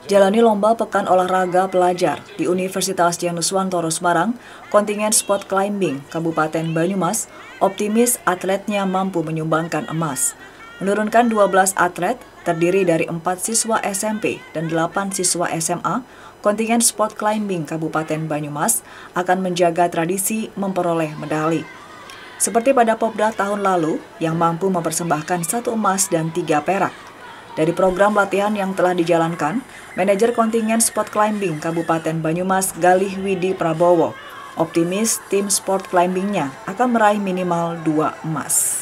Jalani lomba Pekan Olahraga Pelajar di Universitas Dianuswantoro Semarang, kontingen sport climbing Kabupaten Banyumas optimis atletnya mampu menyumbangkan emas. Menurunkan 12 atlet terdiri dari 4 siswa SMP dan 8 siswa SMA, kontingen sport climbing Kabupaten Banyumas akan menjaga tradisi memperoleh medali. Seperti pada Popda tahun lalu yang mampu mempersembahkan 1 emas dan 3 perak. Dari program latihan yang telah dijalankan, manajer kontingen sport climbing Kabupaten Banyumas Galih Widi Prabowo optimis tim sport climbingnya akan meraih minimal 2 emas.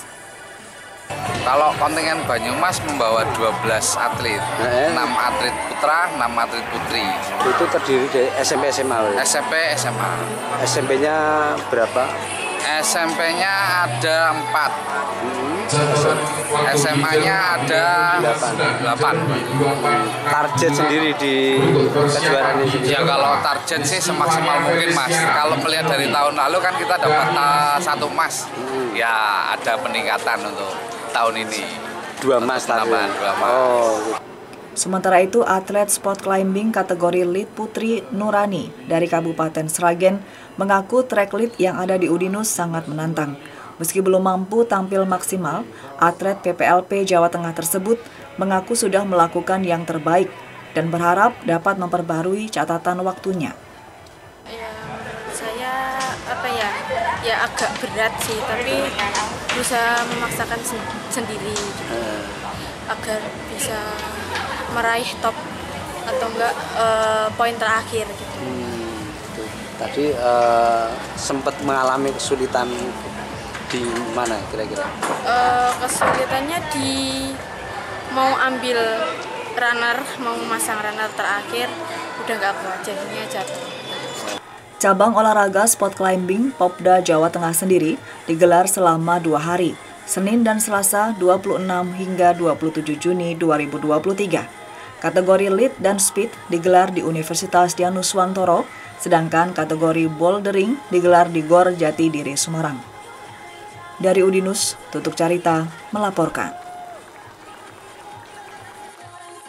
Kalau kontingen Banyumas membawa 12 atlet, 6 atlet putra, 6 atlet putri. Itu terdiri dari SMP SMA? SMP SMA. SMP-nya berapa? SMP-nya ada 4. SMA-nya ada 8. Target sendiri di kejuaraan ini? Ya kalau target sih semaksimal mungkin Mas. Kalau melihat dari tahun lalu kan kita dapat 1 emas. Ya ada peningkatan untuk tahun ini. 2 emas tambahan. 2 emas. Sementara itu, atlet sport climbing kategori lead Putri Nurani dari Kabupaten Sragen mengaku track lead yang ada di Udinus sangat menantang. Meski belum mampu tampil maksimal, atlet PPLP Jawa Tengah tersebut mengaku sudah melakukan yang terbaik dan berharap dapat memperbarui catatan waktunya. Ya, saya agak berat sih, tapi berusaha memaksakan sendiri agar bisa meraih top atau enggak poin terakhir gitu. Tadi sempat mengalami kesulitan di mana kira-kira? Kesulitannya di mau ambil runner, mau memasang runner terakhir udah nggak kuat, jadinya jatuh. Cabang olahraga sport climbing Popda Jawa Tengah sendiri digelar selama 2 hari, Senin dan Selasa 26 hingga 27 Juni 2023. Kategori lead dan speed digelar di Universitas Dianuswantoro, sedangkan kategori bouldering digelar di Gor Jatidiri Semarang. Dari Udinus, Tutuk Carita melaporkan.